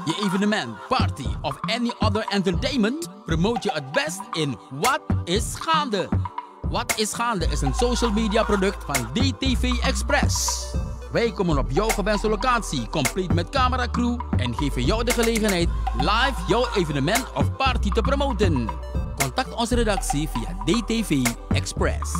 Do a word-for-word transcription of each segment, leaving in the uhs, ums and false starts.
je evenement, party of any other entertainment promote je het best in Wat is Gaande. Wat is Gaande is een social media product van D T V Express. Wij komen op jouw gewenste locatie, compleet met cameracrew en geven jou de gelegenheid live jouw evenement of party te promoten. Contact onze redactie via D T V Express.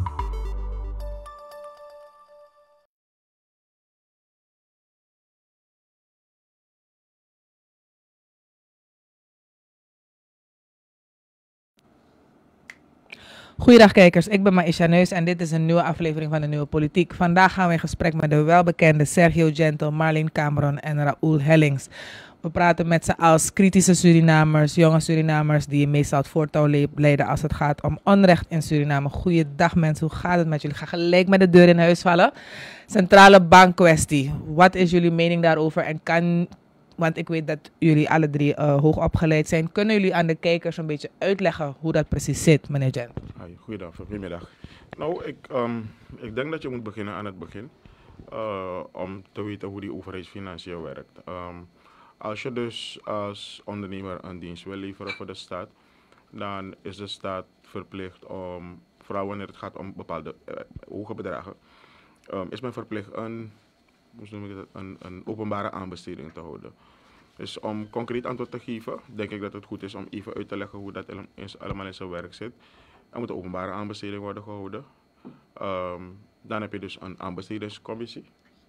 Goeiedag kijkers, ik ben Maisha Neus en dit is een nieuwe aflevering van de Nieuwe Politiek. Vandaag gaan we in gesprek met de welbekende Sergio Gentle, Marleen Cameron en Raoul Hellings. We praten met ze als kritische Surinamers, jonge Surinamers die meestal het voortouw leiden als het gaat om onrecht in Suriname. Goeiedag mensen, hoe gaat het met jullie? Ik ga gelijk met de deur in huis vallen. Centrale bankkwestie, wat is jullie mening daarover en kan... Want ik weet dat jullie alle drie uh, hoog opgeleid zijn. Kunnen jullie aan de kijkers een beetje uitleggen hoe dat precies zit, meneer Gent? Hi, goeiedag, goedemiddag. Nou, ik, um, ik denk dat je moet beginnen aan het begin. Uh, om te weten hoe die overheidsfinanciën werkt. Um, als je dus als ondernemer een dienst wil leveren voor de staat, dan is de staat verplicht om, vooral wanneer het gaat om bepaalde uh, hoge bedragen, um, is men verplicht een... Hoe noem ik dat, een, een openbare aanbesteding te houden. Dus om concreet antwoord te geven, denk ik dat het goed is om even uit te leggen hoe dat allemaal in zijn werk zit. Er moet een openbare aanbesteding worden gehouden. Um, dan heb je dus een aanbestedingscommissie.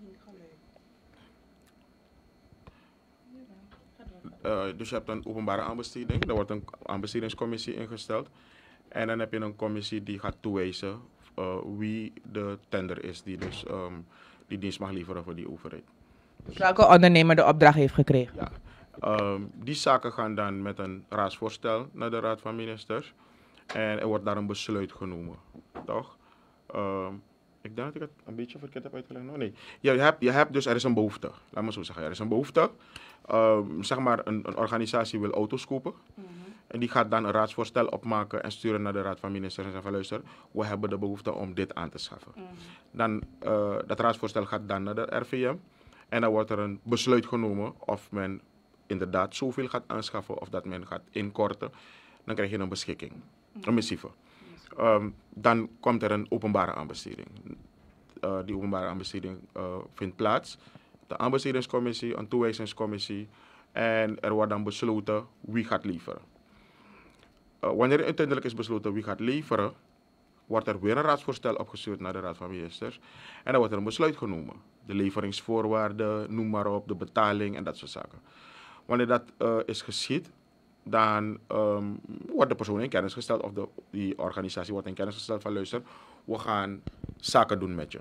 Uh, dus je hebt een openbare aanbesteding, er wordt een aanbestedingscommissie ingesteld. En dan heb je een commissie die gaat toewijzen uh, wie de tender is die dus... Um, die dienst mag leveren voor die overheid. Dus welke ondernemer de opdracht heeft gekregen? Ja, um, die zaken gaan dan met een raadsvoorstel naar de Raad van Ministers. En er wordt daar een besluit genomen. Toch? Um, ik denk dat ik het een beetje verkeerd heb uitgelegd. No, nee. Ja, je, hebt, je hebt dus, er is een behoefte. Laat me zo zeggen, er is een behoefte. Um, zeg maar, een, een organisatie wil auto's kopen. Mm-hmm. En die gaat dan een raadsvoorstel opmaken en sturen naar de Raad van Ministers en zeggen van luister, we hebben de behoefte om dit aan te schaffen. Mm-hmm. Dan, uh, dat raadsvoorstel gaat dan naar de R V M en dan wordt er een besluit genomen of men inderdaad zoveel gaat aanschaffen of dat men gaat inkorten. Dan krijg je een beschikking, mm-hmm. een missieve. Um, dan komt er een openbare aanbesteding. Uh, die openbare aanbesteding uh, vindt plaats. De aanbestedingscommissie, een toewijzingscommissie en er wordt dan besloten wie gaat leveren. Uh, wanneer uiteindelijk is besloten wie gaat leveren, wordt er weer een raadsvoorstel opgestuurd naar de Raad van Ministers. En dan wordt er een besluit genomen. De leveringsvoorwaarden, noem maar op, de betaling en dat soort zaken. Wanneer dat uh, is geschied, dan um, wordt de persoon in kennis gesteld, of de, die organisatie wordt in kennis gesteld van luister, we gaan zaken doen met je.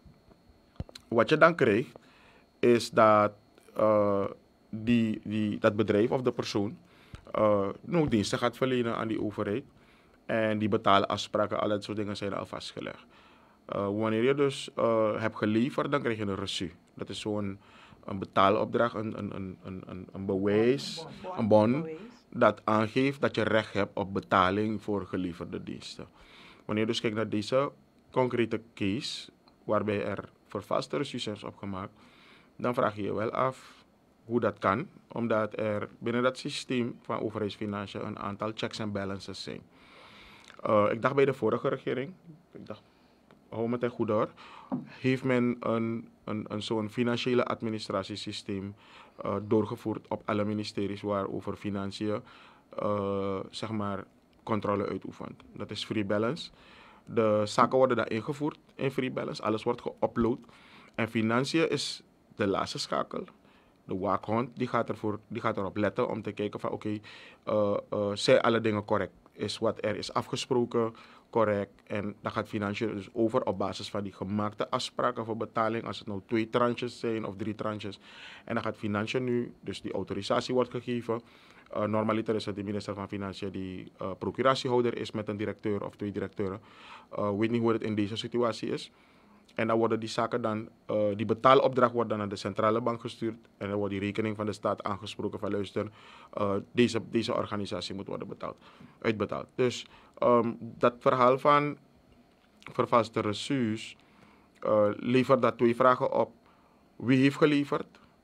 Wat je dan krijgt, is dat uh, die, die, dat bedrijf of de persoon uh, nooddiensten gaat verlenen aan die overheid. En die betalen afspraken, al dat soort dingen zijn al vastgelegd. Uh, wanneer je dus uh, hebt geleverd, dan krijg je een reçu. Dat is zo'n een betaalopdracht, een, een, een, een, een bewijs, een bon, dat aangeeft dat je recht hebt op betaling voor geleverde diensten. Wanneer je dus kijkt naar deze concrete case, waarbij er vervalste reçus zijn opgemaakt, dan vraag je je wel af hoe dat kan, omdat er binnen dat systeem van overheidsfinanciën een aantal checks en balances zijn. Uh, ik dacht bij de vorige regering, ik dacht, hou me ten goed hoor, heeft men een, een, een zo'n financiële administratiesysteem uh, doorgevoerd op alle ministeries waarover financiën uh, zeg maar controle uitoefent. Dat is Free Balance. De zaken worden daar ingevoerd in Free Balance, alles wordt geüpload. En financiën is de laatste schakel. De waakhond die gaat, ervoor, die gaat erop letten om te kijken van oké, okay, uh, uh, zijn alle dingen correct? Is wat er is afgesproken correct? En dan gaat financiën dus over op basis van die gemaakte afspraken voor betaling, als het nou twee tranches zijn of drie tranches. En dan gaat financiën nu, dus die autorisatie wordt gegeven. Uh, normaliter is het de minister van Financiën die uh, procuratiehouder is met een directeur of twee directeuren. Ik uh, weet niet hoe het in deze situatie is. En dan worden die zaken dan, uh, die betaalopdracht wordt dan naar de centrale bank gestuurd. En dan wordt die rekening van de staat aangesproken van luister, uh, deze, deze organisatie moet worden betaald, uitbetaald. Dus um, dat verhaal van vervalste reçus uh, levert dat twee vragen op. Wie heeft geleverd?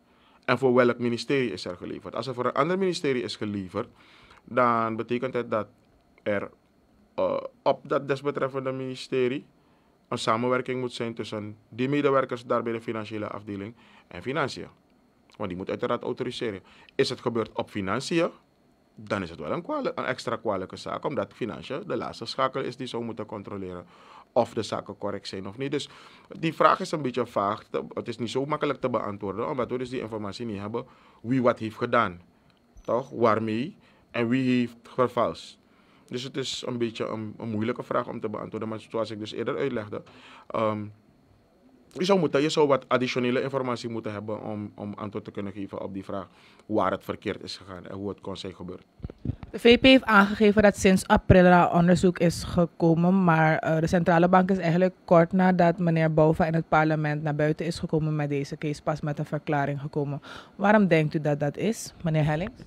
En voor welk ministerie is er geleverd? Als er voor een ander ministerie is geleverd, dan betekent het dat er uh, op dat desbetreffende ministerie een samenwerking moet zijn tussen die medewerkers daar bij de financiële afdeling en financiën. Want die moet uiteraard autoriseren. Is het gebeurd op financiën, dan is het wel een, kwalijk, een extra kwalijke zaak, omdat financiën de laatste schakel is die zou moeten controleren of de zaken correct zijn of niet. Dus die vraag is een beetje vaag. Het is niet zo makkelijk te beantwoorden, omdat we dus die informatie niet hebben wie wat heeft gedaan. Toch? Waarmee en wie heeft vervalst. Dus het is een beetje een, een moeilijke vraag om te beantwoorden, maar zoals ik dus eerder uitlegde, um, je zou, moeten, je zou wat additionele informatie moeten hebben om, om antwoord te kunnen geven op die vraag waar het verkeerd is gegaan en hoe het kon zijn gebeurd. De V P heeft aangegeven dat sinds april er onderzoek is gekomen, maar uh, de centrale bank is eigenlijk kort nadat meneer Bouva in het parlement naar buiten is gekomen met deze case pas met een verklaring gekomen. Waarom denkt u dat dat is, meneer Hellings?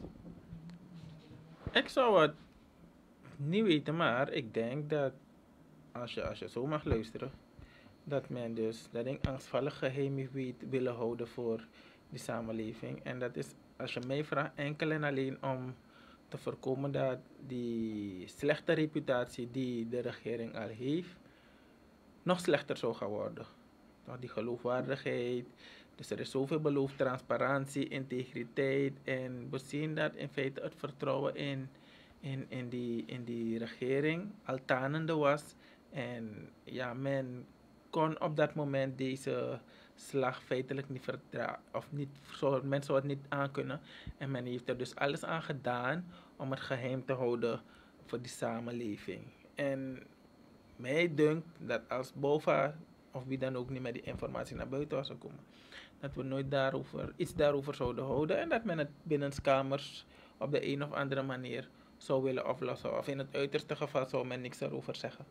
Ik zou het niet weten, maar ik denk dat als je, als je zo mag luisteren, dat men dus dat een angstvallig geheim heeft weet willen houden voor de samenleving. En dat is, als je mij vraagt, enkel en alleen om te voorkomen dat die slechte reputatie die de regering al heeft, nog slechter zou gaan worden. Toch die geloofwaardigheid. Dus er is zoveel beloofd, transparantie, integriteit. En we zien dat in feite het vertrouwen in, in, in, die, in die regering al tanende was. En ja, men kon op dat moment deze slag feitelijk niet verdragen. Of niet, zo, men zou het niet aankunnen. En men heeft er dus alles aan gedaan om het geheim te houden voor die samenleving. En mij dunkt dat als Bouva of wie dan ook niet met die informatie naar buiten was gekomen, dat we nooit daarover, iets daarover zouden houden en dat men het binnenskamers op de een of andere manier zou willen oplossen. Of in het uiterste geval zou men niks daarover zeggen.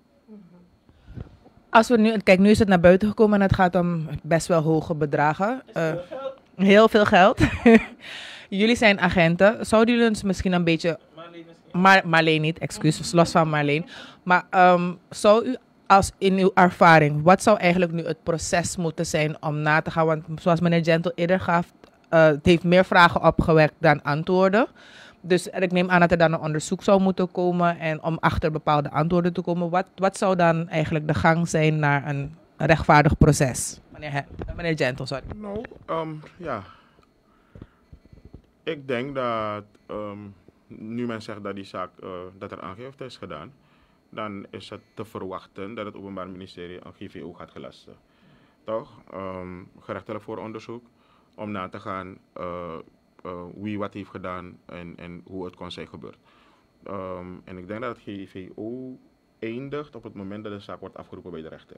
Als we nu, kijk, nu is het naar buiten gekomen en het gaat om best wel hoge bedragen. Uh, heel veel geld. Jullie zijn agenten. Zouden jullie ons misschien een beetje... Maar, Marleen niet, excuus, los van Marleen. Maar um, zou u als in uw ervaring, wat zou eigenlijk nu het proces moeten zijn om na te gaan? Want zoals meneer Gentle eerder gaf, uh, het heeft meer vragen opgewekt dan antwoorden. Dus ik neem aan dat er dan een onderzoek zou moeten komen en om achter bepaalde antwoorden te komen. Wat, wat zou dan eigenlijk de gang zijn naar een, een rechtvaardig proces? Meneer, meneer Gentle, sorry. Nou, um, ja. Ik denk dat um, nu men zegt dat die zaak, uh, dat er aangifte is gedaan, dan is het te verwachten dat het Openbaar Ministerie een G V O gaat gelasten. Toch? Um, gerechtelijk voor onderzoek om na te gaan uh, uh, wie wat heeft gedaan en, en hoe het kon zijn gebeurd. Um, en ik denk dat het G V O eindigt op het moment dat de zaak wordt afgeroepen bij de rechter.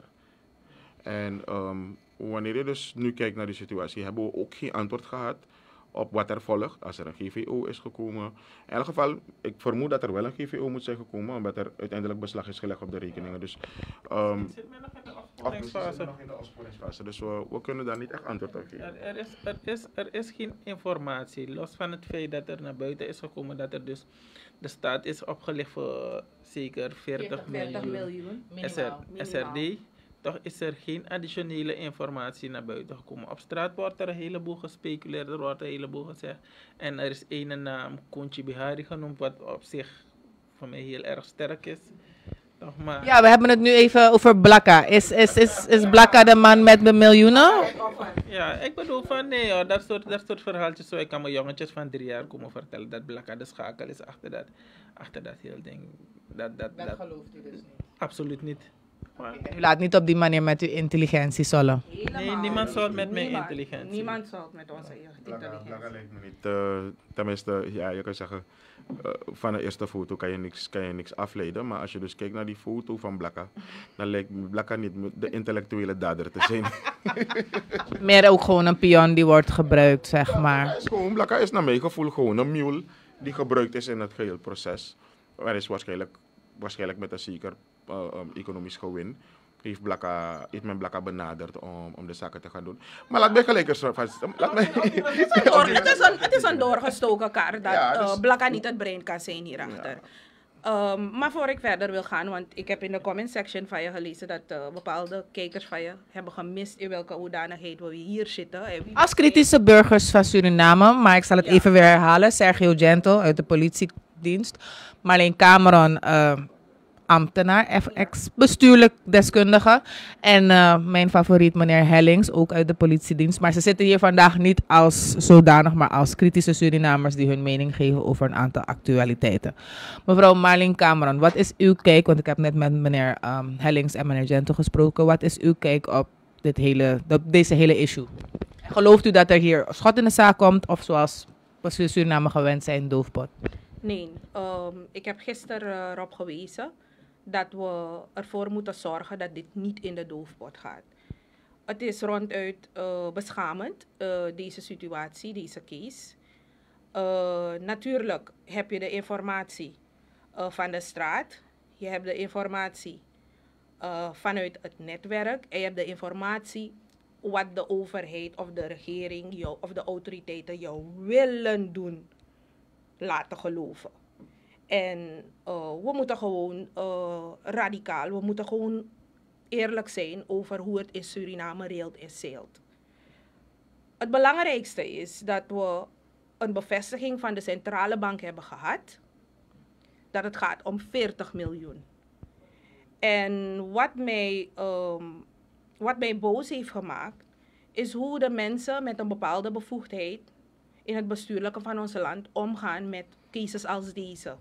En um, wanneer je dus nu kijkt naar die situatie, hebben we ook geen antwoord gehad op wat er volgt als er een G V O is gekomen. In elk geval, ik vermoed dat er wel een G V O moet zijn gekomen, omdat er uiteindelijk beslag is gelegd op de rekeningen. Dus, um, Zit men nog in de opsporingsfase? nog in de opsporingsfase, dus we, we kunnen daar niet echt antwoord op geven. Er, er, is, er, is, er is geen informatie, los van het feit dat er naar buiten is gekomen dat er dus de staat is opgelicht voor zeker veertig miljoen S R D. Toch is er geen additionele informatie naar buiten gekomen. Op straat wordt er een heleboel gespeculeerd, er wordt een heleboel gezegd. En er is ene naam, Koentje Bihari genoemd, wat op zich voor mij heel erg sterk is. Toch, maar... Ja, we hebben het nu even over Blakka. Is, is, is, is Blakka de man met de miljoenen? Ja, ik bedoel van nee hoor, dat soort, dat soort verhaaltjes zo. Ik kan mijn jongetjes van drie jaar komen vertellen dat Blakka de schakel is achter dat, achter dat heel ding. Dat, dat, dat, dat gelooft u dus niet? Absoluut niet. Maar, U laat niet op die manier met uw intelligentie sollen. nee, niemand zal met mijn intelligentie. Niemand zal met onze intelligentie. Blakka lijkt me niet, uh, tenminste, ja, je kan zeggen, uh, van de eerste foto kan je, niks, kan je niks afleiden. Maar als je dus kijkt naar die foto van Blakka, dan lijkt Blakka niet de intellectuele dader te zijn. Meer ook gewoon een pion die wordt gebruikt, zeg maar. Blakka is, gewoon, Blakka is naar mijn gevoel gewoon een mule die gebruikt is in het geheel proces. Er is waarschijnlijk, waarschijnlijk met een zeker uh, um, economisch gewin. Heeft, Blakka, heeft men Blakka benaderd om, om de zaken te gaan doen. Maar laat mij gelijk eens vast. Laat mij... Het is een, het is een doorgestoken kaart dat Ja, dus- uh, Blakka niet het brein kan zijn hierachter. Ja. Um, maar voor ik verder wil gaan, want ik heb in de comment section van je gelezen dat uh, bepaalde kijkers van je hebben gemist in welke hoedanigheid we hier zitten. En wie Als kritische burgers van Suriname, maar ik zal het Ja. even weer herhalen. Sergio Gentle uit de politiedienst. Marleen Cameron, uh, ambtenaar, F X bestuurlijk deskundige. En uh, mijn favoriet meneer Hellings, ook uit de politiedienst. Maar ze zitten hier vandaag niet als zodanig, maar als kritische Surinamers die hun mening geven over een aantal actualiteiten. Mevrouw Marleen Cameron, wat is uw kijk, want ik heb net met meneer um, Hellings en meneer Gentle gesproken. Wat is uw kijk op dit hele, op deze hele issue? Gelooft u dat er hier schot in de zaak komt of zoals we Suriname gewend zijn, doofpot? Nee, um, ik heb gisteren uh, erop gewezen dat we ervoor moeten zorgen dat dit niet in de doofpot gaat. Het is ronduit uh, beschamend, uh, deze situatie, deze case. Uh, natuurlijk heb je de informatie uh, van de straat, je hebt de informatie uh, vanuit het netwerk en je hebt de informatie wat de overheid of de regering jou, of de autoriteiten jou willen doen laten geloven. En uh, we moeten gewoon uh, radicaal, we moeten gewoon eerlijk zijn over hoe het in Suriname reelt en zeilt. Het belangrijkste is dat we een bevestiging van de centrale bank hebben gehad dat het gaat om veertig miljoen. En wat mij, um, wat mij boos heeft gemaakt is hoe de mensen met een bepaalde bevoegdheid in het bestuurlijke van ons land omgaan met cases als deze.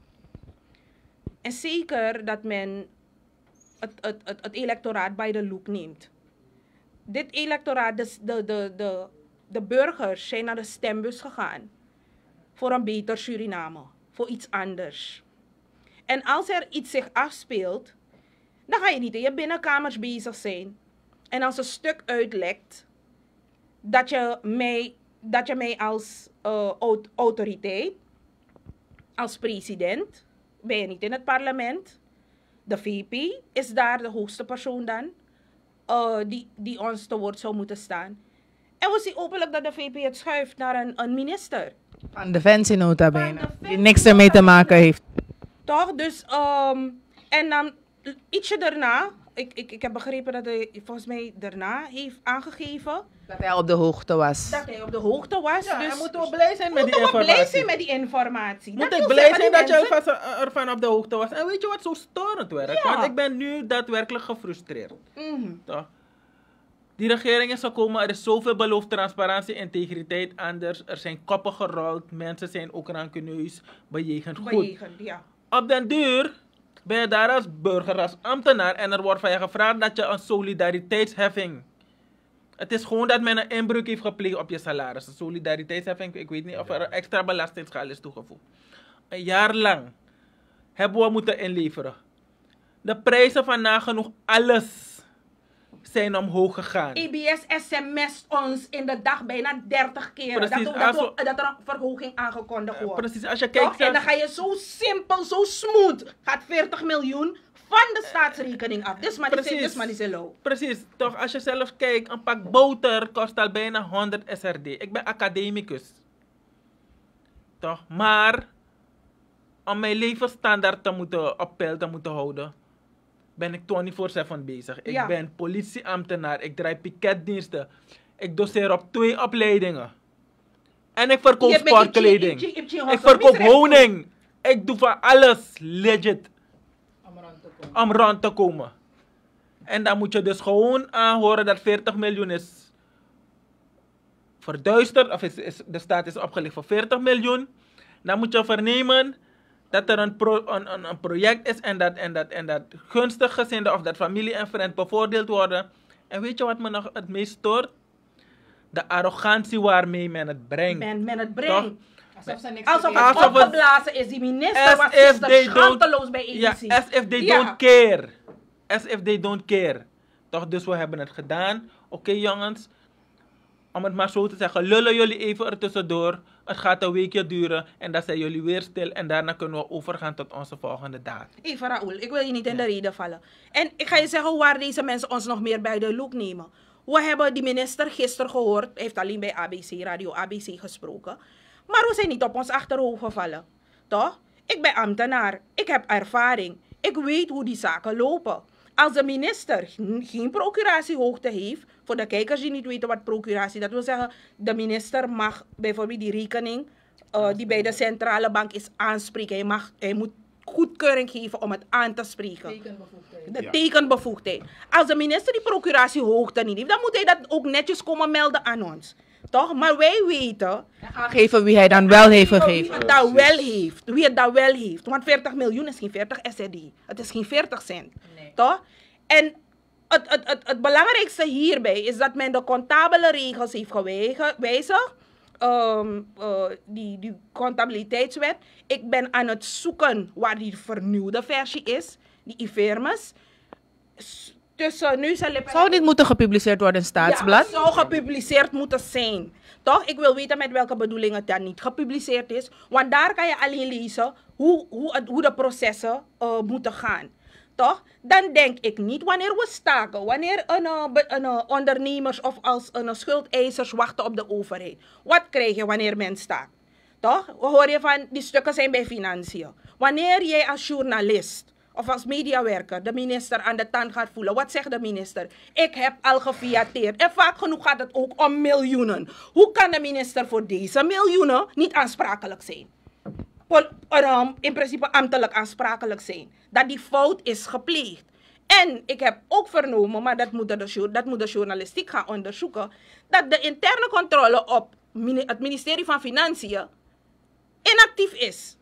En zeker dat men het, het, het, het electoraat bij de loep neemt. Dit electoraat, de, de, de, de, de burgers zijn naar de stembus gegaan voor een beter Suriname, voor iets anders. En als er iets zich afspeelt, dan ga je niet in je binnenkamers bezig zijn. En als een stuk uitlekt, dat je mij, dat je mij als uh, autoriteit, als president, ben je niet in het parlement. De V P is daar de hoogste persoon dan, uh, die, die ons te woord zou moeten staan. En we zien openlijk dat de V P het schuift naar een, een minister. Van Defensie nota bene, Van Defensie die niks ermee te maken heeft. Toch? Dus, um, en dan ietsje daarna, ik, ik, ik heb begrepen dat hij volgens mij daarna heeft aangegeven Dat hij op de hoogte was. dat hij op de hoogte was. Ja, dus en moeten we blij zijn met die moeten we blij informatie. zijn met die informatie. Moet Dat ik wil blij zeggen, zijn die dat jij mensen- ervan, ervan op de hoogte was. En weet je wat zo storend werkt? Ja. Want ik ben nu daadwerkelijk gefrustreerd. Mhm. Toch? Die regering is gekomen, er is zoveel beloofd, transparantie, integriteit anders. Er zijn koppen gerold, mensen zijn ook rancuneus, bejegend. Goed. Bejegend, ja. Op den duur ben je daar als burger, als ambtenaar en er wordt van je gevraagd dat je een solidariteitsheffing. Het is gewoon dat men een inbreuk heeft gepleegd op je salaris. Een solidariteitsheffing, ik weet niet of er een extra belastingschale is toegevoegd. Een jaar lang hebben we moeten inleveren. De prijzen van nagenoeg alles zijn omhoog gegaan. I B S sms't ons in de dag bijna dertig keer dat, Precies, we- dat, als we- we- dat er een verhoging aangekondigd wordt. Precies, als je Toch? kijkt... En dan zelfs- ga je zo simpel, zo smooth, gaat veertig miljoen van de staatsrekening af. Dit is maar die Precies. dit is maar die low. Precies, toch als je zelf kijkt, een pak boter kost al bijna honderd S R D. Ik ben academicus. Toch, maar om mijn levensstandaard te moeten op peil te moeten houden, ben ik vierentwintig zeven bezig. Ik Ja. ben politieambtenaar, ik draai piketdiensten, ik doseer op twee opleidingen. En ik verkoop Je bent sportkleding. ietsje- ietsje- ietsje Ik hustle, verkoop misrecht. honing. Ik doe van alles legit om rond te komen. En dan moet je dus gewoon aanhoren dat veertig miljoen is verduisterd, of is, is, de staat is opgelicht voor veertig miljoen. Dan moet je vernemen dat er een, pro, een, een, een project is en dat, en, dat, en dat gunstig gezinden of dat familie en vriend bevoordeeld worden. En weet je wat me nog het meest stoort? De arrogantie waarmee men het brengt. Men, men het Toch? brengt. Alsof ze niks Alsof verkeerd het Alsof het- opgeblazen is. Die minister As was if gisteren they don't- schaamteloos bij E Ja, B C. as if they Ja. don't care. As if they don't care. Toch, dus we hebben het gedaan. Oké jongens, om het maar zo te zeggen, lullen jullie even ertussendoor. Het gaat een weekje duren en dan zijn jullie weer stil. En daarna kunnen we overgaan tot onze volgende daad. Even Raoul, ik wil je niet in de reden vallen. En ik ga je zeggen waar deze mensen ons nog meer bij de loop nemen. We hebben die minister gisteren gehoord, hij heeft alleen bij A B C, Radio A B C gesproken. Maar we zijn niet op ons achterhoofd gevallen. Toch? Ik ben ambtenaar. Ik heb ervaring. Ik weet hoe die zaken lopen. Als de minister geen procuratiehoogte heeft, voor de kijkers die niet weten wat procuratie, dat wil zeggen, de minister mag bijvoorbeeld die rekening uh, die bij de centrale bank is aanspreken. Hij, mag, hij moet goedkeuring geven om het aan te spreken. Tekenbevoegdheid. De Ja. tekenbevoegdheid. Als de minister die procuratiehoogte niet heeft, dan moet hij dat ook netjes komen melden aan ons. Toch? Maar wij weten Aangeven wie hij dan wel heeft wie gegeven. het dat wel heeft. Wie het dat wel heeft. Want veertig miljoen is geen veertig S R D. Het is geen veertig cent. Nee. Toch? En het, het, het, het belangrijkste hierbij is dat men de comptabele regels heeft gewijzigd. Um, uh, die, die comptabiliteitswet. Ik ben aan het zoeken waar die vernieuwde versie is. Die I V E R M S. S- Tussen nu zijn Zou dit moeten gepubliceerd worden in Staatsblad? ja, het zou gepubliceerd moeten zijn. Toch? Ik wil weten met welke bedoeling het dan niet gepubliceerd is. Want daar kan je alleen lezen hoe, hoe, het, hoe de processen uh, moeten gaan. Toch? Dan denk ik niet wanneer we staken, wanneer een, uh, be- een uh, ondernemers of als een uh, schuldeisers wachten op de overheid. Wat krijg je wanneer men staakt? Toch? We horen je van die stukken zijn bij financiën. Wanneer jij als journalist of als mediawerker de minister aan de tand gaat voelen. Wat zegt de minister? Ik heb al gefiateerd. En vaak genoeg gaat het ook om miljoenen. Hoe kan de minister voor deze miljoenen niet aansprakelijk zijn? Pol- um, in principe ambtelijk aansprakelijk zijn. Dat die fout is gepleegd. En ik heb ook vernomen, maar dat moet de, jour- dat moet de journalistiek gaan onderzoeken, dat de interne controle op mini- het ministerie van Financiën inactief is.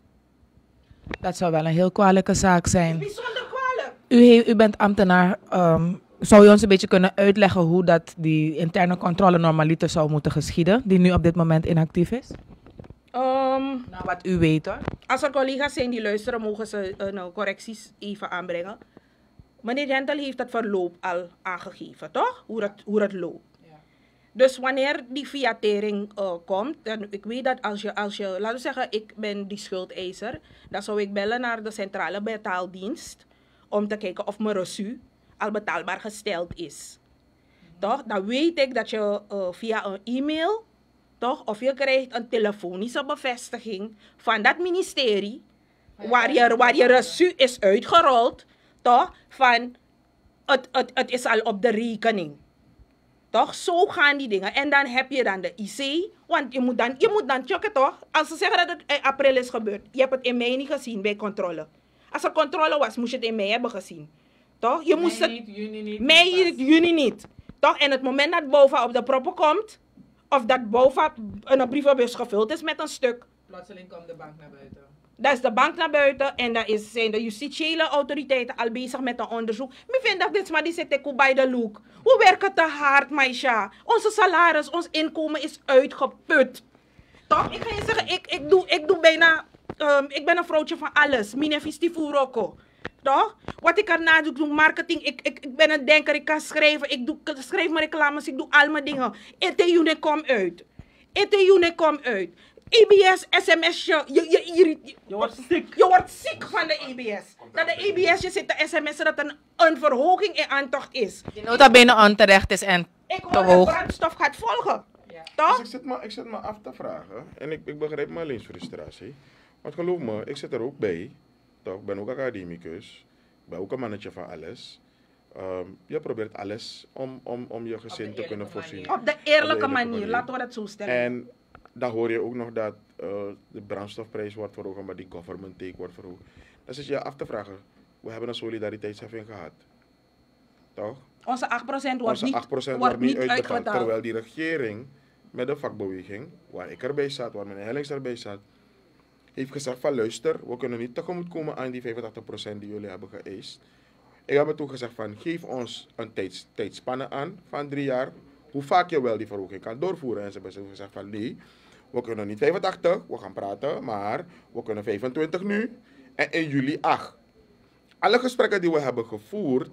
Dat zou wel een heel kwalijke zaak zijn. Bijzonder kwalijk. U, he- u bent ambtenaar. Um, zou u ons een beetje kunnen uitleggen hoe dat die interne controle normaliter zou moeten geschieden, die nu op dit moment inactief is? Um, Nou, wat u weet hoor. Als er collega's zijn die luisteren, mogen ze uh, nou, correcties even aanbrengen. Meneer Gentel heeft het verloop al aangegeven, toch? Hoe het, hoe het loopt. Ja. Dus wanneer die fiatering uh, komt, dan ik weet dat als je, als je, laten we zeggen, ik ben die schuldeiser, dan zou ik bellen naar de centrale betaaldienst om te kijken of mijn reçu al betaalbaar gesteld is. Toch? Dan weet ik dat je uh, via een e-mail, toch, of je krijgt een telefonische bevestiging van dat ministerie, waar je, waar je reçu is uitgerold, toch, van het, het, het is al op de rekening. Toch? Zo gaan die dingen. En dan heb je dan de I C. Want je moet dan, je moet dan checken, toch? Als ze zeggen dat het in april is gebeurd. Je hebt het in mei niet gezien bij controle. Als er controle was, moest je het in mei hebben gezien. Toch? Je moest het... juni niet. Mei, juni niet. Toch? En het moment dat BOVA op de proppen komt, of dat BOVA een brievenbus gevuld is met een stuk, Plotseling komt de bank naar buiten. dan is de bank naar buiten en dan is, zijn de justitiële autoriteiten al bezig met een onderzoek. Ik vind dat dit maar die zit ik bij de look. We werken te hard, Maisha. Onze salaris, ons inkomen is uitgeput. Toch? Ik ga je zeggen, ik, ik, doe, ik doe bijna, um, ik ben een vrouwtje van alles. Mine Fistifuroko. Toch? Wat ik erna doe, ik doe marketing, ik, ik, ik ben een denker, ik kan schrijven, ik, doe, ik schrijf mijn reclames, ik doe al mijn dingen. E T U kom uit. E T U kom uit. E B S, S M S, je, je, je, je, Je wordt ziek. je wordt ziek van de E B S. Dat de E B S je zit te sms'en dat er een, een verhoging in aantocht is. Die nota bene onterecht is en Ik te hoor dat hoog. brandstof gaat volgen. Ja. Toch? Dus ik zit, me, ik zit me af te vragen, en ik, ik begrijp mijn alleen frustratie. Want geloof me, ik zit er ook bij. Toch, ik ben ook academicus. Ik ben ook een mannetje van alles. Um, je probeert alles om, om, om je gezin te kunnen voorzien. Op de eerlijke manier, laten we dat zo stellen. En dan hoor je ook nog dat uh, de brandstofprijs wordt verhoogd, maar die government take wordt verhoogd. Dan zit je je af te vragen, we hebben een solidariteitsheffing gehad. Toch? Onze acht procent wordt Onze niet, acht procent wordt niet uitbetaald. uitbetaald. Terwijl die regering met de vakbeweging, waar ik erbij zat, waar meneer Hellings erbij zat, heeft gezegd van luister, we kunnen niet tegemoetkomen aan die vijfentachtig procent die jullie hebben geëist. Ik heb me toen gezegd van geef ons een tijds, tijdspanne aan van drie jaar, hoe vaak je wel die verhoging kan doorvoeren. En ze hebben gezegd van nee, we kunnen niet vijfentachtig, we gaan praten, maar we kunnen vijfentwintig nu en in juli acht. Alle gesprekken die we hebben gevoerd,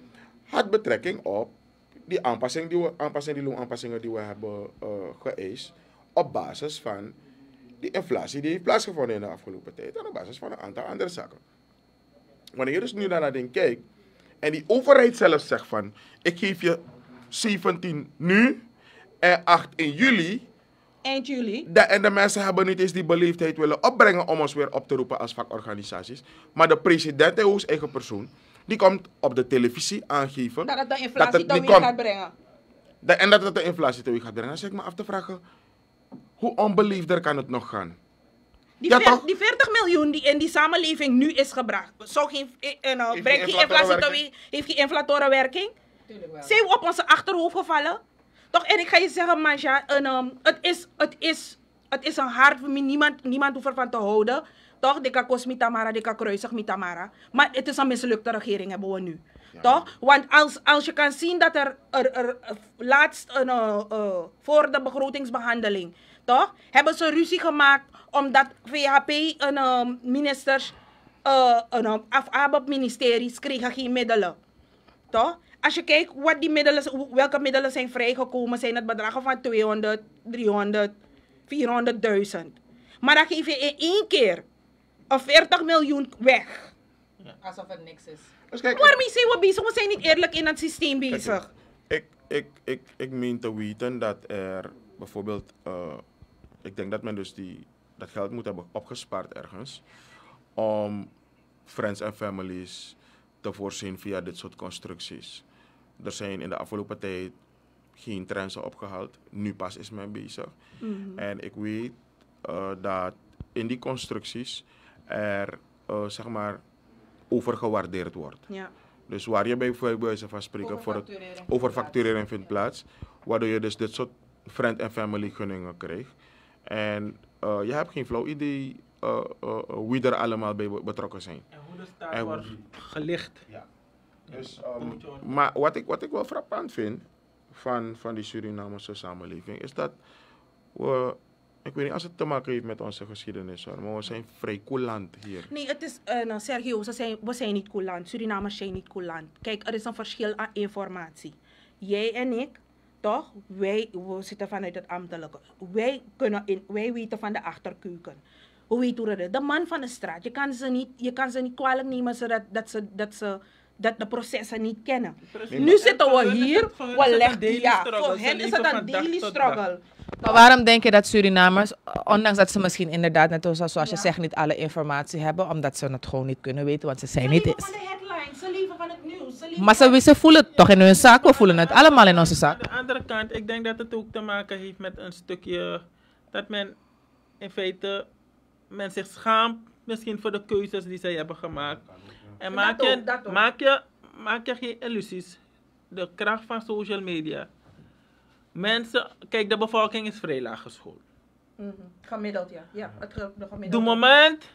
had betrekking op die aanpassing die we, aanpassing, die loonaanpassingen die we hebben uh, geëist op basis van die inflatie die heeft plaatsgevonden in de afgelopen tijd en op basis van een aantal andere zaken. Wanneer je dus nu naar ding kijkt en die overheid zelf zegt van ik geef je zeventien nu en acht in juli, Eind juli. De, en de mensen hebben niet eens die beleefdheid willen opbrengen om ons weer op te roepen als vakorganisaties. Maar de president, hij is eigen persoon, die komt op de televisie aangeven Dat het de inflatie dat het toch niet weer komt. gaat brengen. De, en dat het de inflatie teweeg gaat brengen. Dan zeg ik me af te vragen, hoe onbeleefder kan het nog gaan? Die, Ja, veer- toch? die veertig miljoen die in die samenleving nu is gebracht, zou geen, eh, eh, nou, Heeft brengt die geen inflatie inflatorenwerking? teweeg, heeft geen inflatorenwerking? Zijn we op onze achterhoofd gevallen? Toch, en ik ga je zeggen, Masha, en, um, het, is, het, is, het is een hard, niemand, niemand hoeft ervan te houden. Toch, de kakos mitamara, de kakruisig mitamara. Maar het is een mislukte regering hebben we nu. Ja. Toch? Want als, als je kan zien dat er, er, er er laatst, uh, uh, uh, voor de begrotingsbehandeling, toch, hebben ze ruzie gemaakt omdat V H P en uh, ministers, uh, uh, af ABAP ministeries kregen geen middelen. Toch? Als je kijkt wat die middelen, welke middelen zijn vrijgekomen, zijn het bedragen van tweehonderd, driehonderd, vierhonderdduizend. Maar dan geef je in één keer een veertig miljoen weg. Alsof het niks is. Dus kijk, Waarmee zijn we bezig? We zijn niet eerlijk in het systeem bezig. ik, ik, ik, ik meen te weten dat er bijvoorbeeld, uh, ik denk dat men dus die, dat geld moet hebben opgespaard ergens, om friends en families te voorzien via dit soort constructies. Er zijn in de afgelopen tijd geen trensen opgehaald, nu pas is men bezig. Mhm. En ik weet uh, dat in die constructies er, uh, zeg maar, overgewaardeerd wordt. Ja. Dus waar je bij wijze van spreken voor het Overfacturering. overfacturering vindt plaats, waardoor je dus dit soort friend- en family gunningen krijgt. En uh, je hebt geen flauw idee uh, uh, uh, wie er allemaal bij betrokken zijn. En hoe de staat En wordt hoe- gelicht. Ja. Dus, um, maar wat ik, wat ik wel frappant vind van, van die Surinamese samenleving is dat we, ik weet niet als het te maken heeft met onze geschiedenis hoor, maar we zijn vrij coulant hier. Nee, het is, uh, nou, Sergio, ze zijn, we zijn niet coulant. Surinamers zijn niet coulant. Kijk, er is een verschil aan informatie. Jij en ik, toch? Wij, we zitten vanuit het ambtelijke. Wij, kunnen in, wij weten van de achterkeuken. We weten hoe het is. De man van de straat, je kan ze niet, je kan ze niet kwalijk nemen zodat, dat ze, dat ze dat de processen niet kennen. Precies. Nu En zitten voor we hun is hier, het- voor hun we is het een leggen, daily ja, struggle. voor Ze hen is leven het een van dag daily tot dag. struggle. Maar waarom denk je dat Surinamers, ondanks dat ze misschien inderdaad, net zoals zoals je zegt, niet alle informatie hebben, omdat ze het gewoon niet kunnen weten, want ze zijn Ze niet leven eens. van de headlines, ze leven van het nieuws. Ze leven Maar van- ze, ze voelen het toch in hun zaak, we voelen het allemaal in onze zaak. Aan de andere kant, ik denk dat het ook te maken heeft met een stukje dat men in feite men zich schaamt misschien voor de keuzes die zij hebben gemaakt. En Dat maak ook, je, dat ook. maak, je, maak je geen illusies. De kracht van social media. Mensen, kijk, de bevolking is vrij laag geschoold. Mhm. Gemiddeld, ja. Ja, het ge- de De gemiddelde. moment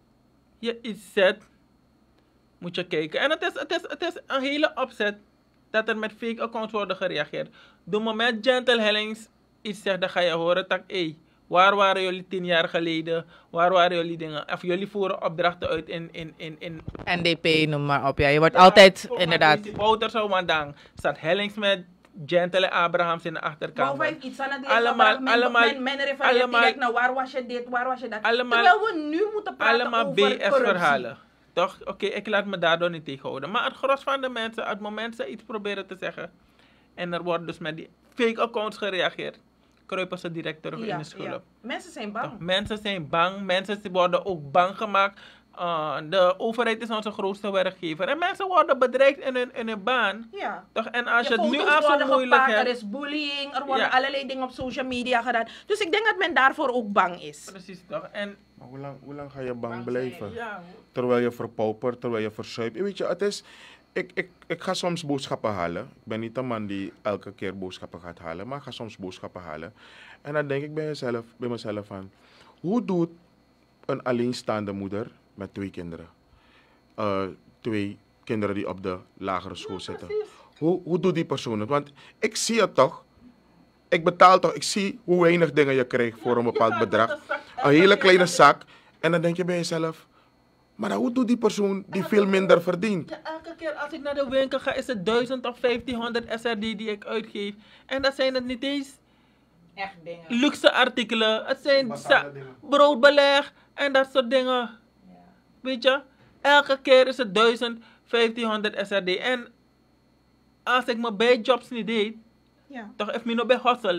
je iets zet, moet je kijken. En het is, het is, het is een hele opzet dat er met fake accounts worden gereageerd. De moment Gentle Hellings iets zegt, dan ga je horen dat, hé, waar waren jullie tien jaar geleden? Waar waren jullie dingen? Of jullie voeren opdrachten uit in... in, in, in N D P, noem maar op. Ja, je wordt altijd, inderdaad. Wouter Zouwandang staat Hellings met Gentle en Abrahams in de Boven achterkamer. heeft iets aan het Allemaal- lichaam. Men, allemaal- men, men refereert allemaal- direct naar waar was je dit, waar was je dat. Allemaal- Terwijl we nu moeten praten Allemaal over B S-verhalen. corruptie. Toch? Oké, ik laat me daardoor niet tegenhouden. Maar het gros van de mensen, op het moment ze iets proberen te zeggen, en er wordt dus met die fake accounts gereageerd, kruipen ze direct terug in Ja, de schulp. ja. Mensen zijn bang. Toch? Mensen zijn bang, mensen worden ook bang gemaakt. Uh, de overheid is onze grootste werkgever. En mensen worden bedreigd in hun, in hun baan. Ja. Toch? En als je, Je het nu foto's al zo worden moeilijk gepakt, er hebt... is bullying, er worden Ja. allerlei dingen op social media gedaan. Dus ik denk dat men daarvoor ook bang is. Precies, toch? En Maar hoe lang, hoe lang ga je bang blijven? ja, Terwijl je verpaupert, terwijl je verzuipt. Weet je, het is... Ik, ik, ik ga soms boodschappen halen. Ik ben niet een man die elke keer boodschappen gaat halen, maar ik ga soms boodschappen halen. En dan denk ik bij mezelf, bij mezelf van... Hoe doet een alleenstaande moeder met twee kinderen? Uh, twee kinderen die op de lagere school zitten. Hoe, hoe doet die persoon het? Want ik zie het toch. Ik betaal toch. Ik zie hoe weinig dingen je krijgt voor een bepaald bedrag. Een hele kleine zak. En dan denk je bij jezelf... Maar hoe doet die persoon die veel minder verdient? Ja, elke keer als ik naar de winkel ga, is het duizend of vijftienhonderd S R D die ik uitgeef. En dat zijn het niet eens Echt dingen. luxe artikelen. Het zijn Basale za- dingen. broodbeleg en dat soort dingen. Weet je? Elke keer is het duizend, vijftienhonderd S R D. En als ik mijn bijjobs niet deed, Ja. toch even nog bij hustle.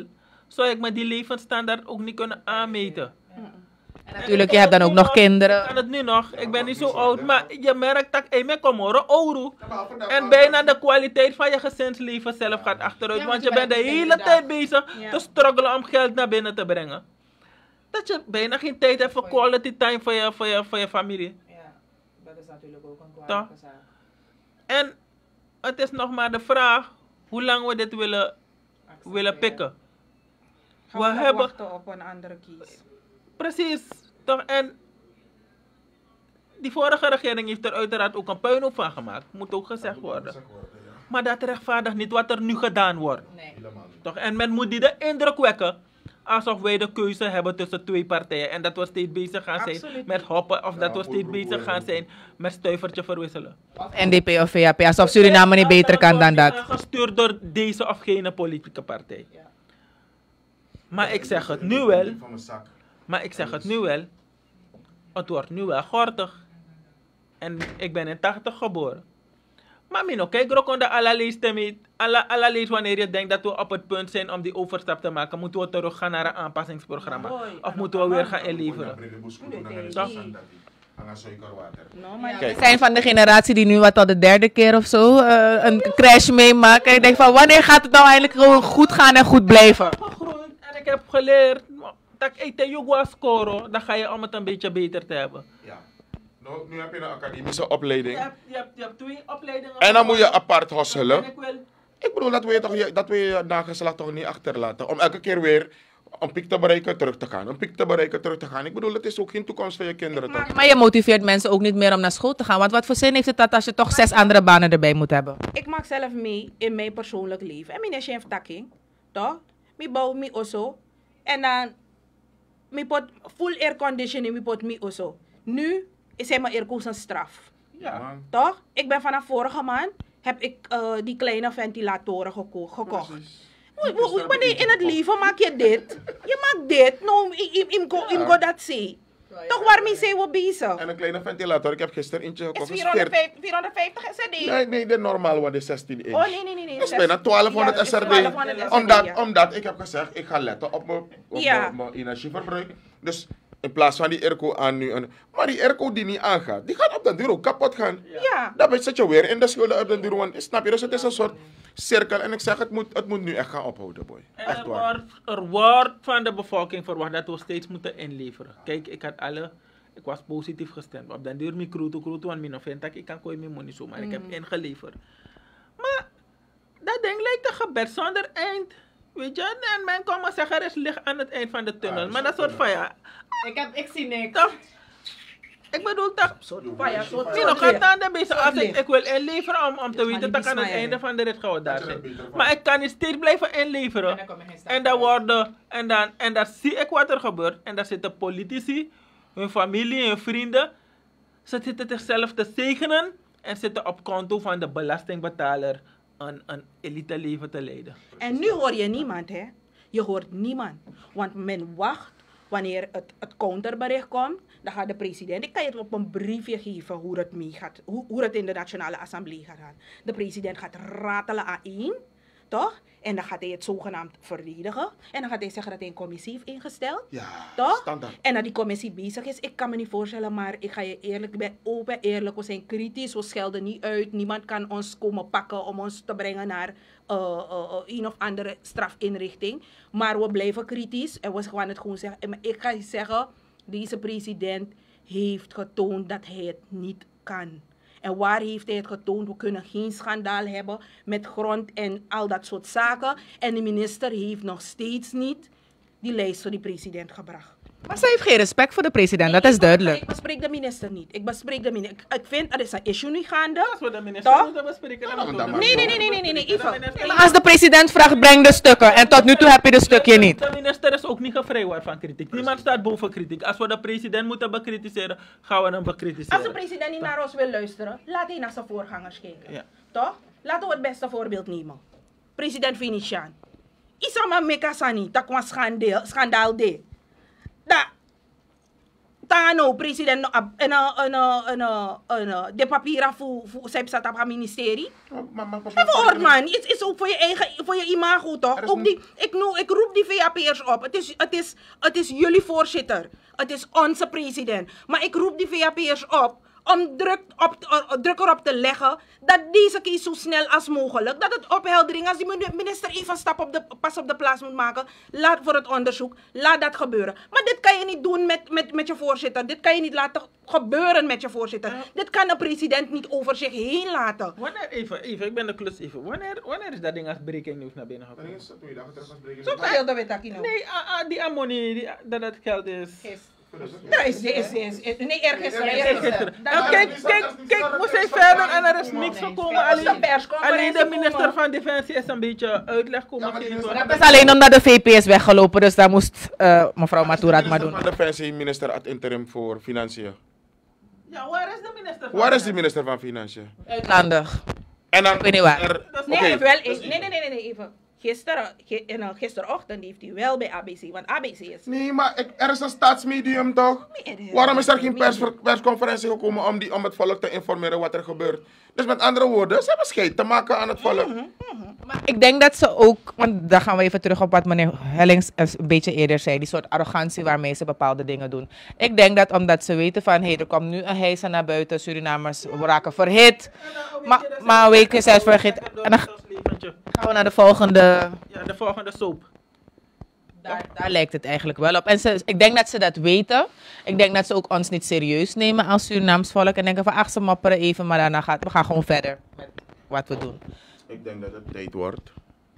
zou ik me die levensstandaard ook niet kunnen aanmeten. Natuurlijk, je hebt dan ook nog kinderen. Ik kan het nu nog. Ik ben niet zo oud, maar je merkt dat ik me kom horen, ouro. En bijna de kwaliteit van je gezinsleven zelf gaat achteruit. Want je bent de hele tijd bezig te struggelen om geld naar binnen te brengen. Dat je bijna geen tijd hebt voor quality time voor je, voor je, voor je familie. Ja, dat is natuurlijk ook een kwalijke zaak. En het is nog maar de vraag hoe lang we dit willen, willen pikken. Gaan we, We nog hebben... wachten op een andere kies. Precies, toch? En die vorige regering heeft er uiteraard ook een puinhoop van gemaakt. Moet ook gezegd worden. Maar dat rechtvaardigt niet wat er nu gedaan wordt. Nee. Toch? En men moet die de indruk wekken alsof wij de keuze hebben tussen twee partijen. En dat we steeds bezig gaan zijn Absoluut met niet. hoppen. Of dat we steeds bezig gaan zijn met stuivertje verwisselen. N D P of V A P, alsof Suriname niet beter kan dan dat. Gestuurd door deze of gene politieke partij. Maar ik zeg het nu wel. Maar ik zeg het nu wel. Het wordt nu wel gortig. En ik ben in tachtig geboren. Maar Mino, kijk ook onder allerlees wanneer je denkt dat we op het punt zijn om die overstap te maken. Moeten we terug gaan naar een aanpassingsprogramma? Of moeten we weer gaan inleveren? No, maar We zijn van de generatie die nu wat al de derde keer of zo uh, een crash meemaakt. En ik denk van wanneer gaat het nou eigenlijk gewoon goed gaan en goed blijven? Gegroeid en ik heb geleerd dat ik te jong was scoren, dan ga je om het een beetje beter te hebben. Ja. Nou, nu heb je een academische opleiding. Je hebt, je hebt, je hebt twee opleidingen. En dan moet je apart hosselen. En ik wil- Ik bedoel, dat we je toch je, dat we je nageslacht toch niet achterlaten. Om elke keer weer een piek te bereiken, terug te gaan. Een piek te bereiken, terug te gaan. Ik bedoel, het is ook geen toekomst voor je kinderen toch? Maar je motiveert mensen ook niet meer om naar school te gaan. Want wat voor zin heeft het dat als je toch zes andere banen erbij moet hebben? ik maak zelf mee in mijn persoonlijk leven. En mijn chef takking, toch? Ik bouw me osso. En dan, ik pot full air conditioning, ik pot me osso. Nu is mijn airco's een straf. Ja. Toch? Ik ben vanaf vorige maand, heb ik uh, die kleine ventilatoren geko gekocht. Hoe- hoe- hoe- Wanneer in het leven maak je dit? Je maakt dit. Nou, ik go dat zie. Toch waarmee zijn we bezig? En een kleine ventilator. Ik heb gisteren eentje Is gekocht. is vierhonderdvijftig, vierhonderdvijftig S R D? Nee, nee, de normaal one is zestien inch. Oh nee, nee, nee. nee. Dat is bijna twaalfhonderd Ja, S R D. twaalfhonderd S R D, Omdat, ja. omdat ik heb gezegd, ik ga letten op mijn, op Ja. mijn, mijn energieverbruik. Dus in plaats van die airco aan nu. Een, maar die airco die niet aangaat, die gaat op den duur ook kapot gaan. Ja. Dan zit je weer in de schulden op den duur. Want, snap je? Dus het is een soort cirkel. En ik zeg, het moet, het moet nu echt gaan ophouden, boy. En Echt er waar. wordt, er wordt van de bevolking verwacht dat we steeds moeten inleveren. Kijk, ik had alle, ik was positief gestemd. Op den duur mi kruto kruto want min vind ik kan kooi mijn money zo, maar ik heb ingeleverd. Maar dat ding lijkt een gebed zonder eind. Weet je, en men kan maar zeggen, er is licht aan het eind van de tunnel. Ah, Maar dat soort van ja. Ik, heb, ik zie niks. Toch? Ik bedoel toch? Fire, soort- Mino, soort gaat licht. aan de bezig. Als ik, licht. ik wil inleveren om, om te Dus weten van dat die aan het bismaaien. einde van de rit gaan we daar Dat je er zijn. beter van Maar ik kan niet steeds blijven inleveren. En dan kom je geen stap En dan vooruit. worden, en dan, en dan zie ik wat er gebeurt. En daar zitten politici, hun familie, hun vrienden. Ze zitten zichzelf te zegenen en zitten op konto van de belastingbetaler een, een elite leven te leiden. En nu hoor je niemand, hè? Je hoort niemand. Want men wacht wanneer het, het counterbericht komt. Dan gaat de president, ik kan je het op een briefje geven hoe het, mee gaat, hoe, hoe het in de Nationale Assemblée gaat gaan. De president gaat ratelen aan één, toch? En dan gaat hij het zogenaamd verdedigen. En dan gaat hij zeggen dat hij een commissie heeft ingesteld. Ja, Toch? standaard. En dat die commissie bezig is. Ik kan me niet voorstellen, maar ik ga je eerlijk, ik ben open eerlijk. We zijn kritisch, we schelden niet uit. Niemand kan ons komen pakken om ons te brengen naar uh, uh, uh, een of andere strafinrichting. Maar we blijven kritisch en we gaan het gewoon zeggen. En ik ga je zeggen, deze president heeft getoond dat hij het niet kan. En waar heeft hij het getoond? We kunnen geen schandaal hebben met grond en al dat soort zaken. En de minister heeft nog steeds niet die lijst voor die president gebracht. Maar ze heeft geen respect voor de president, dat is duidelijk. Ik bespreek de minister niet. Ik bespreek de minister. Ik, ik vind er is een issue nu gaande. Als we de minister Toch? moeten bespreken, dan Ja, moeten we maar de dan Nee, maar nee, zo. nee, nee, nee, nee, nee, Eva. Maar als de president vraagt, breng de stukken. En tot nu toe heb je de stukje niet. De minister is ook niet gevrijwaard van kritiek. Niemand staat boven kritiek. Als we de president moeten bekritiseren, gaan we hem Als de bekritiseren. president niet naar ons wil luisteren, laat hij naar zijn voorgangers kijken. Ja. Toch? Laten we het beste voorbeeld nemen. President Venetiaan. Isama Mekasani, dat was schandaal, schandaal de. Da. Tano, president, no, ab- en een, en een, en een, en een, de papieren voor, voor, zij staat op het ministerie. Even hoort man, het is ook voor je eigen, voor je imago toch? Ook die, ik, noem, ik roep die V A P'ers op. Het is, het, is, het is jullie voorzitter. Het is onze president. Maar ik roep die V A P'ers op om druk, op, uh, druk erop te leggen dat deze case zo snel als mogelijk, dat het opheldering, als die minister even een stap op de, pas op de plaats moet maken, laat voor het onderzoek, laat dat gebeuren. Maar dit kan je niet doen met, met, met je voorzitter. Dit kan je niet laten gebeuren met je voorzitter. Uh, dit kan een president niet over zich heen laten. Wanneer, even, even, ik ben de klus even. Wanneer, wanneer is dat ding als breaking news naar binnen gekomen? Zo kan je dat weten, Akino. Nee, uh, uh, die ammonie, die, dat het geld is... Yes. Dat is, is, is, is, nee, eergisteren. Eergisteren. Nou, kijk, kijk, kijk, we zijn verder en er is niks gekomen. Alleen, alleen de minister van Defensie is een beetje uitleg komen geven. Dat is alleen omdat de V P is weggelopen, dus daar moest uh, mevrouw Matoura het maar doen. De Defensie minister ad interim voor Financiën. Ja, waar is de minister van Waar is de minister van Financiën? Uitlandig. En dan, Ik weet niet waar. Er, nee, okay. wel, nee, nee, nee, nee, nee, even. Gisteren, ge, gisterochtend heeft hij wel bij A B C, want A B C is... Nee, maar ik, er is een staatsmedium toch? Nee, Waarom is er geen pers, persconferentie gekomen om, die, om het volk te informeren wat er gebeurt? Dus met andere woorden, ze hebben scheid te maken aan het volk. Mm-hmm, mm-hmm. Maar ik denk dat ze ook, want daar gaan we even terug op wat meneer Hellings een beetje eerder zei, die soort arrogantie waarmee ze bepaalde dingen doen. Ik denk dat omdat ze weten van, hé, hey, er komt nu een hijser naar buiten, Surinamers raken verhit, maar, maar een week is het vergeten. En dan gaan we naar de volgende... Ja, de volgende soap. Daar, daar lijkt het eigenlijk wel op. En ze, ik denk dat ze dat weten. Ik denk dat ze ook ons niet serieus nemen als Surinaams volk. En denken van, ach, ze mopperen even, maar daarna gaat, we gaan gewoon verder met wat we doen. Ik denk dat het tijd wordt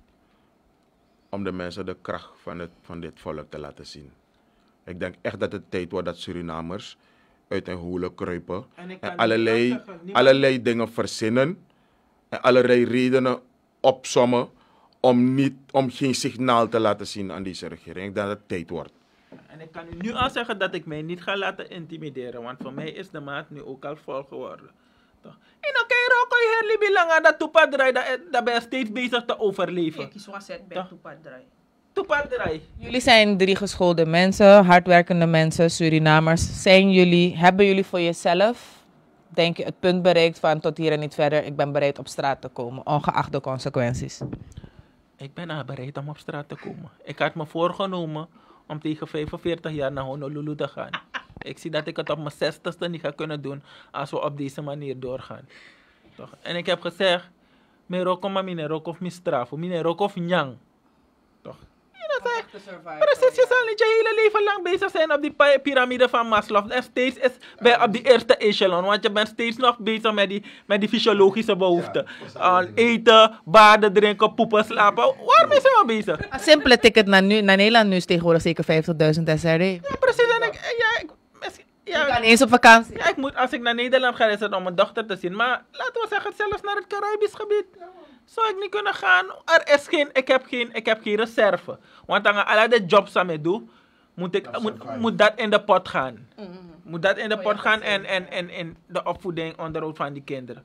om de mensen de kracht van, het, van dit volk te laten zien. Ik denk echt dat het tijd wordt dat Surinamers uit hun hoelen kruipen. En, en allerlei, zeggen, allerlei dingen verzinnen. En allerlei redenen opsommen om, niet, om geen signaal te laten zien aan deze regering. Ik denk dat het tijd wordt. En ik kan u nu al zeggen dat ik mij niet ga laten intimideren. Want voor mij is de maat nu ook al vol geworden. Toch? En dan kan je ook je herlie belangen dat toepaddraai, dat, dat ben je steeds bezig te overleven. Ik kies wel zet bij toepaddraai. Toepaddraai. Jullie zijn drie geschoolde mensen, hardwerkende mensen, Surinamers. Zijn jullie, hebben jullie voor jezelf, denk je, het punt bereikt van tot hier en niet verder, ik ben bereid op straat te komen, ongeacht de consequenties? Ik ben al bereid om op straat te komen. Ik had me voorgenomen om tegen vijfenveertig jaar naar Honolulu te gaan. Ik zie dat ik het op mijn zestigste niet ga kunnen doen als we op deze manier doorgaan. Toch? En ik heb gezegd, mijn roko maar mijn roko of mijn straf, mijn roko of nyang. Toch? Precies, je zal niet je hele leven lang bezig zijn op die piramide van Maslow. En steeds is bij op die eerste echelon, want je bent steeds nog bezig met die, met die fysiologische behoeften. Ja, uh, eten, baden, drinken, poepen, slapen. Waarmee zijn we bezig? Een simpele ticket naar, nu, naar Nederland nu is tegenwoordig zeker vijftigduizend S R D. Ja, precies. En ik, ja, ik, ja, ik ga niet eens op vakantie. Ja, ik moet, als ik naar Nederland ga, is het om mijn dochter te zien. Maar laten we zeggen, zelfs naar het Caribisch gebied. Zou ik niet kunnen gaan? Er is geen, ik heb geen, ik heb geen reserve. Want dan alle de jobs aan mij doe, moet, ik, moet, moet dat in de pot gaan. Mm-hmm. Moet dat in de pot gaan en, en, en, en de opvoeding, onderhoud van die kinderen.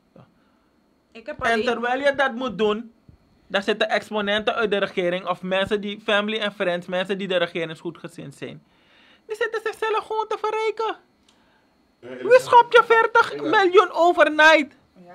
Ik heb en terwijl je dat moet doen, dan zitten exponenten uit de regering of mensen die, family en friends, mensen die de regeringsgoedgezind zijn. Die zitten zichzelf gewoon te verrijken. Wie schopt je veertig miljoen overnight?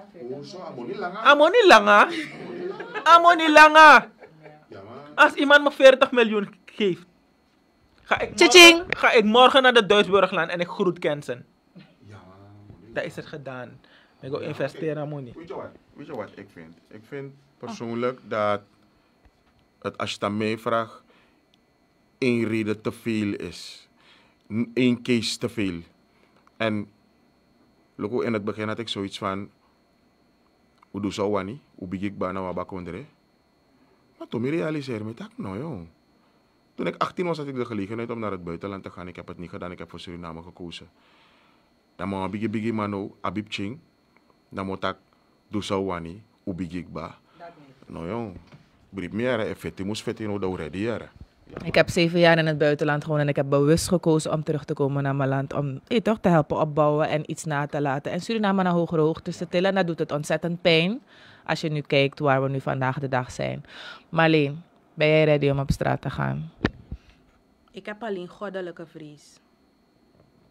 Amoni langa. Amoni langa. Als iemand me veertig miljoen geeft, ga ik, morgen, ga ik morgen naar de Duitsburgland en ik groet Kensen. Dat is het gedaan. Ik ga investeren money. Weet je wat? Weet je wat ik vind? Ik vind persoonlijk dat het, als je het aan mij vraagt, één reden te veel is. Eén case te veel. En loco, in het begin had ik zoiets van, hoe doe zo wat niet? Hoe begin ik bijna wat bakonderen? Maar toen me realiseerde ik, nou joh. Toen ik achttien was, had ik de gelegenheid om naar het buitenland te gaan. Ik heb het niet gedaan, ik heb voor Suriname gekozen. Dan moet ik begin begin maar nou, Abib Ching. Dan moet ik doe zo wat niet, hoe begin ik ba? Nou joh, brief meer, effectief moest vet in hoe dat ready jaren. Ik heb zeven jaar in het buitenland gewoond en ik heb bewust gekozen om terug te komen naar mijn land. Om je toch te helpen opbouwen en iets na te laten. En Suriname naar hogere hoogtes te tillen, dat doet het ontzettend pijn. Als je nu kijkt waar we nu vandaag de dag zijn. Marleen, ben jij ready om op straat te gaan? Ik heb alleen goddelijke vrees.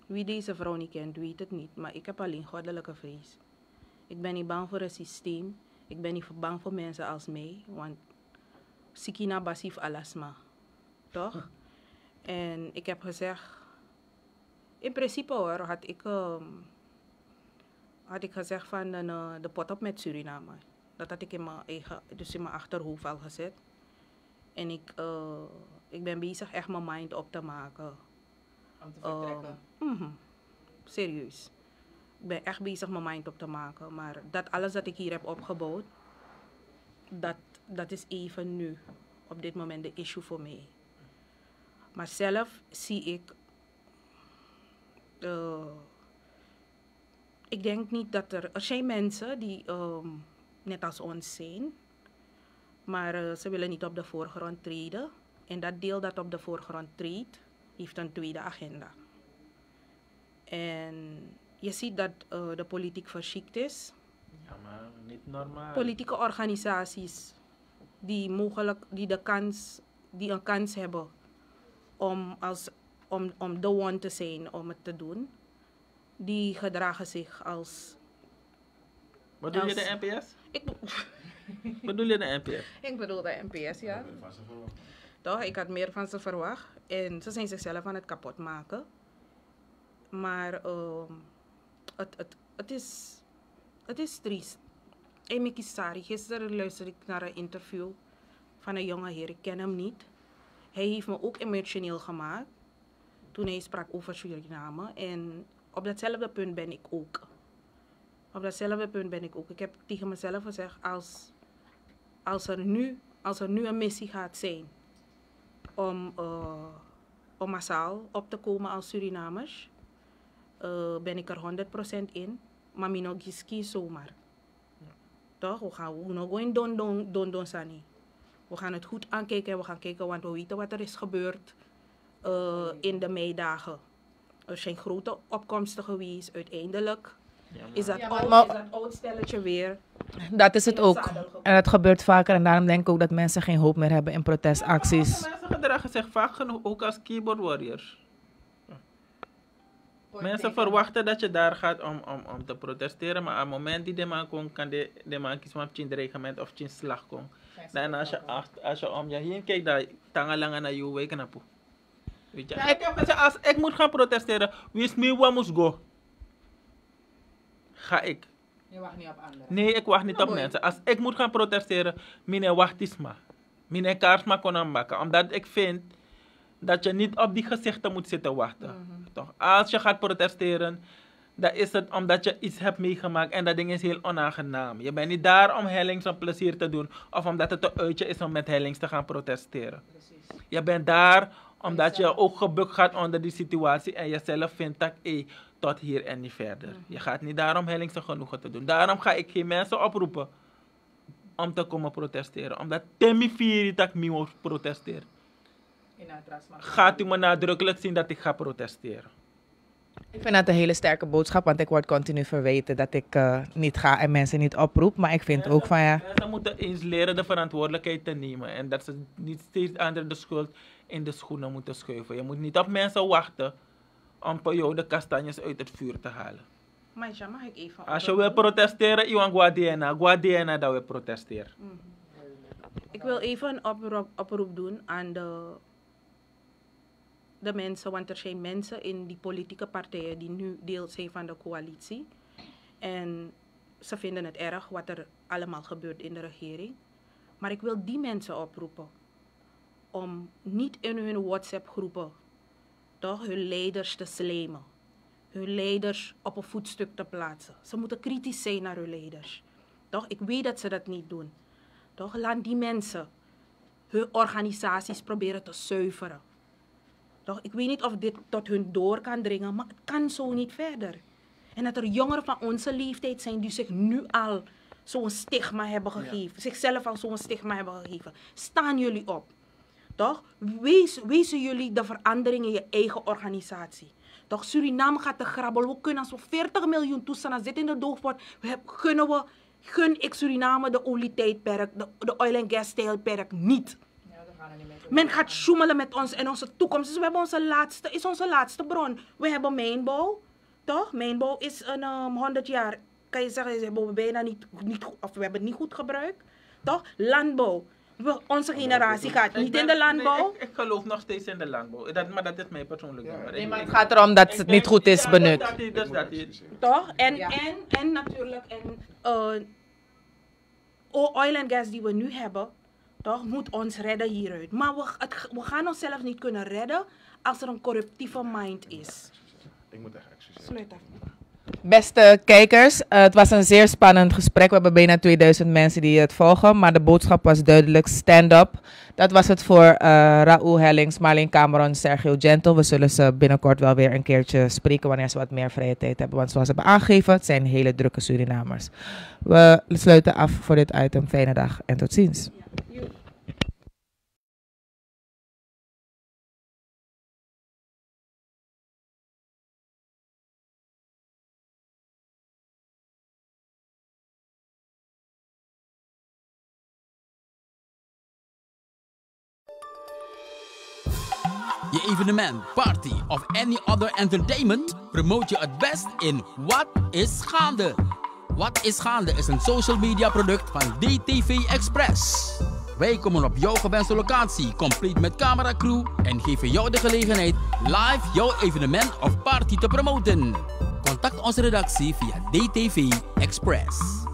wie deze vrouw niet kent, weet het niet. Maar ik heb alleen goddelijke vrees. Ik ben niet bang voor het systeem. Ik ben niet bang voor mensen als mij. Want Sikina Basif Alasma. Toch? En ik heb gezegd... In principe hoor, had ik... Um, had ik gezegd van uh, de pot op met Suriname. Dat had ik in mijn eigen... Dus in mijn achterhoofd al gezet. En ik... Uh, ik ben bezig echt mijn mind op te maken. Om te vertrekken. Uh, mm-hmm. Serieus. Ik ben echt bezig mijn mind op te maken. Maar dat alles dat ik hier heb opgebouwd, dat, dat is even nu, op dit moment, de issue voor mij. Maar zelf zie ik, uh, ik denk niet dat er, er zijn mensen die um, net als ons zijn, maar uh, ze willen niet op de voorgrond treden. En dat deel dat op de voorgrond treedt, heeft een tweede agenda. En je ziet dat uh, de politiek verschikt is. Ja, maar niet normaal. Politieke organisaties die mogelijk, die de kans, die een kans hebben om als, om, om de one te zijn om het te doen, die gedragen zich als. Bedoel je als, de N P S? Ik, Bedoel je de N P S? ik bedoel de N P S, ja. Toch, ik had meer van ze verwacht. En ze zijn zichzelf aan het kapot maken. Maar uh, het, het, het, is, het is triest. Amy Kisari, gisteren luisterde ik naar een interview van een jonge heer. Ik ken hem niet. Hij heeft me ook emotioneel gemaakt toen hij sprak over Suriname. En op datzelfde punt ben ik ook. Op datzelfde punt ben ik ook. Ik heb tegen mezelf gezegd, als, als, er, nu, als er nu een missie gaat zijn om, uh, om massaal op te komen als Surinamers, uh, ben ik er honderd procent in. Maar ik nog eens zomaar. Toch? We gaan we nog gewoon doen, doen, doen, doen, Sani. We gaan het goed aankijken en we gaan kijken, want we weten wat er is gebeurd uh, in de meidagen. Er zijn grote opkomsten geweest. Uiteindelijk Ja, maar- is dat, Ja, oud, maar- is dat oud stelletje weer. Dat is het in het ook. zadel gekomen. En dat gebeurt vaker en daarom denk ik ook dat mensen geen hoop meer hebben in protestacties. Sommige mensen gedragen zich vaak genoeg ook als keyboard warriors. Mensen verwachten dat je daar gaat om, om, om te protesteren, maar op het moment die de man komt, kan de, de man kiezen of je in het regiment of je in slag komt. En als je, acht, als je om je heen kijkt, dan tangalangen naar je weken naartoe. Weet je, ik heb gezegd, als ik moet gaan protesteren, wie is mij waar moet go? Ga ik. Je wacht niet op anderen. Nee, ik wacht niet op mensen. Als ik moet gaan protesteren, mijn wacht is maar. Mijn kaars maar kon aanbakken. Omdat ik vind dat je niet op die gezichten moet zitten wachten. Mhm. Toch? Als je gaat protesteren, dan is het omdat je iets hebt meegemaakt en dat ding is heel onaangenaam. Je bent niet daar om Hellings een plezier te doen of omdat het een uitje is om met Hellings te gaan protesteren. Precies. Je bent daar omdat je ook gebukt gaat onder die situatie en jezelf vindt dat hey, tot hier en niet verder. Je gaat niet daarom Hellings een genoegen te doen. Daarom ga ik geen mensen oproepen om te komen protesteren. Omdat Temi Firi dat ik niet moet protesteren. Gaat u me nadrukkelijk zien dat ik ga protesteren. Ik vind dat een hele sterke boodschap, want ik word continu verweten dat ik uh, niet ga en mensen niet oproep. Maar ik vind ook van ja, Mensen moeten eens leren de verantwoordelijkheid te nemen. En dat ze niet steeds anderen de schuld in de schoenen moeten schuiven. Je moet niet op mensen wachten om voor jou de kastanjes uit het vuur te halen. Maar mag ik even... Als je wil protesteren, Iwan Guadiana. Guadiana dat we protesteren. Ik wil even een oproep, oproep doen aan de, de mensen, want er zijn mensen in die politieke partijen die nu deel zijn van de coalitie. En ze vinden het erg wat er allemaal gebeurt in de regering. Maar ik wil die mensen oproepen om niet in hun WhatsApp-groepen toch hun leiders te slijmen. Hun leiders op een voetstuk te plaatsen. Ze moeten kritisch zijn naar hun leiders. Toch? Ik weet dat ze dat niet doen. Toch? Laat die mensen hun organisaties proberen te zuiveren. Toch? Ik weet niet of dit tot hun door kan dringen, maar het kan zo niet verder. En dat er jongeren van onze leeftijd zijn die zich nu al zo'n stigma hebben gegeven. Ja. Zichzelf al zo'n stigma hebben gegeven. Staan jullie op. Toch? Wees, wezen jullie de verandering in je eigen organisatie. Toch? Suriname gaat te grabbelen. We kunnen als we veertig miljoen toestanden zitten in de doofpot. Gunnen we, gun ik Suriname de olietijdperk, de, de oil and gas tijdperk niet. ja, dan gaan Men gaat sjoemelen met ons en onze toekomst. Dus we hebben onze laatste, is onze laatste bron. We hebben mijnbouw, toch? Mijnbouw is een um, honderd jaar, kan je zeggen, hebben we bijna niet, niet goed, of we hebben het niet goed gebruikt, toch? Landbouw. We, onze generatie gaat niet in de landbouw. Nee, ik, ik geloof nog steeds in de landbouw. Dat, maar dat is mijn persoonlijke Ja. nummer. Nee, maar het gaat erom dat het niet goed is benut. Dat, dat, dat, dat, dat. Toch? En, Ja. en, en natuurlijk, en, uh, oil en gas die we nu hebben, toch, moet ons redden hieruit. Maar we, het, we gaan onszelf niet kunnen redden als er een corruptieve mind is. Ik moet echt excuseren. Sluit af. Beste kijkers, uh, het was een zeer spannend gesprek. We hebben bijna tweeduizend mensen die het volgen, maar de boodschap was duidelijk: stand up. Dat was het voor uh, Raoul Hellings, Marleen Cameron, Sergio Gentle. We zullen ze binnenkort wel weer een keertje spreken wanneer ze wat meer vrije tijd hebben. Want zoals ze hebben aangegeven, het zijn hele drukke Surinamers. We sluiten af voor dit item. Fijne dag en tot ziens. Je evenement, party of any other entertainment promote je het best in Wat is Gaande. Wat is Gaande is een social media product van D T V Express. Wij komen op jouw gewenste locatie, compleet met cameracrew en geven jou de gelegenheid live jouw evenement of party te promoten. Contact onze redactie via D T V Express.